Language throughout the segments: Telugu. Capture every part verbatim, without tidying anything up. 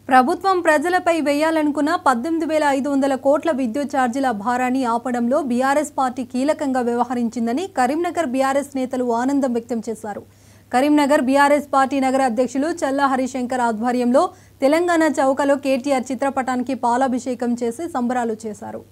ప్రభుత్వం ప్రజలపై వేయాలనుకున్న పద్దెనిమిది వేల ఐదు వందల కోట్ల విద్యుత్ ఛార్జీల భారాన్ని ఆపడంలో బీఆర్ఎస్ పార్టీ కీలకంగా వ్యవహరించిందని కరీంనగర్ బీఆర్ఎస్ నేతలు ఆనందం వ్యక్తం చేశారు. కరీంనగర్ బీఆర్ఎస్ పార్టీ నగర అధ్యక్షులు చల్లా హరిశంకర్ ఆధ్వర్యంలో తెలంగాణ చౌకలో కేటీఆర్ చిత్రపటానికి పాలాభిషేకం చేసి సంబరాలు చేశారు.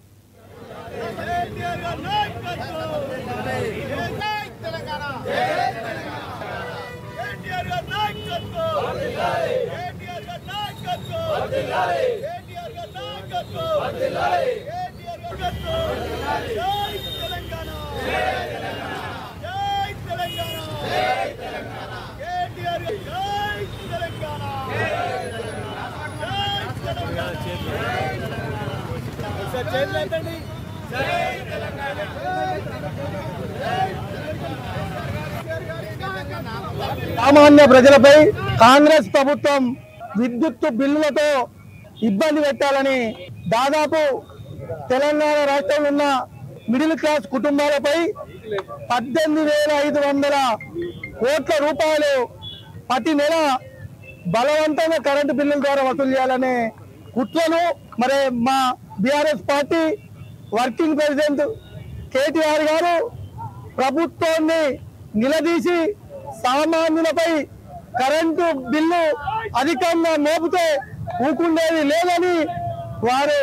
సామాన్య ప్రజలపై కాంగ్రెస్ ప్రభుత్వం విద్యుత్ బిల్లులతో ఇబ్బంది పెట్టాలని దాదాపు తెలంగాణ రాష్ట్రంలో ఉన్న మిడిల్ క్లాస్ కుటుంబాలపై పద్దెనిమిది వేల ఐదు వందల కోట్ల రూపాయలు ప్రతి నెల బలవంతంగా కరెంటు బిల్లుల ద్వారా వసూలు చేయాలనే కుట్రను మరి మా BRS party working president KTR గారు ప్రభుత్వాన్ని నిలదీసి సామాన్యులపై కరెంటు బిల్లు అధికంగా మోపితే ఊకుండేది లేదని వారు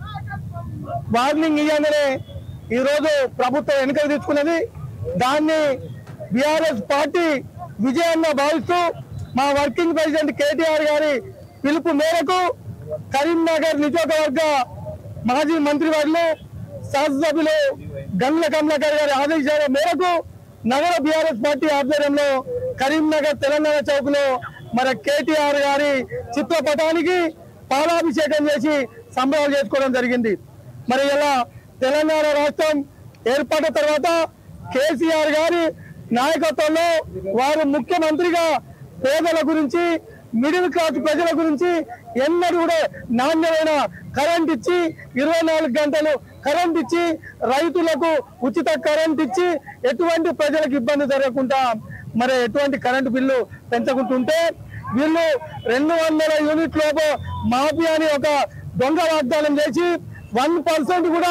వార్నింగ్ ఇవ్వగానే ఈరోజు ప్రభుత్వం ఎన్నికలు తీసుకున్నది. దాన్ని బీఆర్ఎస్ పార్టీ విజయంగా భావిస్తూ మా వర్కింగ్ ప్రెసిడెంట్ కేటీఆర్ గారి పిలుపు మేరకు కరీంనగర్ నియోజకవర్గ మాజీ మంత్రివర్యులు శాసనసభ్యులు గండ్ల కమలాకర్ గారి ఆదేశాల మేరకు నగర బీఆర్ఎస్ పార్టీ ఆధ్వర్యంలో కరీంనగర్ తెలంగాణ చౌక్ లో మరి కేటీఆర్ గారి చిత్రపటానికి పాలాభిషేకం చేసి సంబరాలు చేసుకోవడం జరిగింది. మరి ఇలా తెలంగాణ రాష్ట్రం ఏర్పడిన తర్వాత కేసీఆర్ గారి నాయకత్వంలో వారు ముఖ్యమంత్రిగా పేదల గురించి మిడిల్ క్లాస్ ప్రజల గురించి ఎన్నడూ కూడా నాణ్యమైన కరెంట్ ఇచ్చి ఇరవై నాలుగు గంటలు కరెంట్ ఇచ్చి రైతులకు ఉచిత కరెంట్ ఇచ్చి ఎటువంటి ప్రజలకు ఇబ్బంది జరగకుండా మరి ఎటువంటి కరెంటు బిల్లు పెంచకుంటుంటే వీళ్ళు రెండు వందల యూనిట్ లోపు మాఫీ అని ఒక దొంగ వాగ్దానం చేసి వన్ పర్సెంట్ కూడా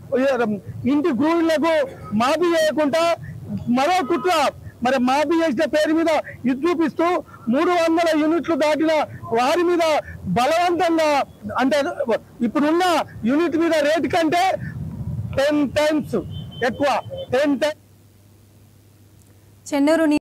ఇంటి గృహిణులకు మాఫీ చేయకుండా మరో కుట్ర మరి మాఫీ చేసిన పేరు మీద ఇది చూపిస్తూ మూడు వందల యూనిట్లు దాటిన వారి మీద బలవంతంగా అంటే ఇప్పుడున్న యూనిట్ మీద రేటు కంటే టెన్ టైమ్స్ ఎక్కువ టెన్ టైమ్స్ చెన్నూరు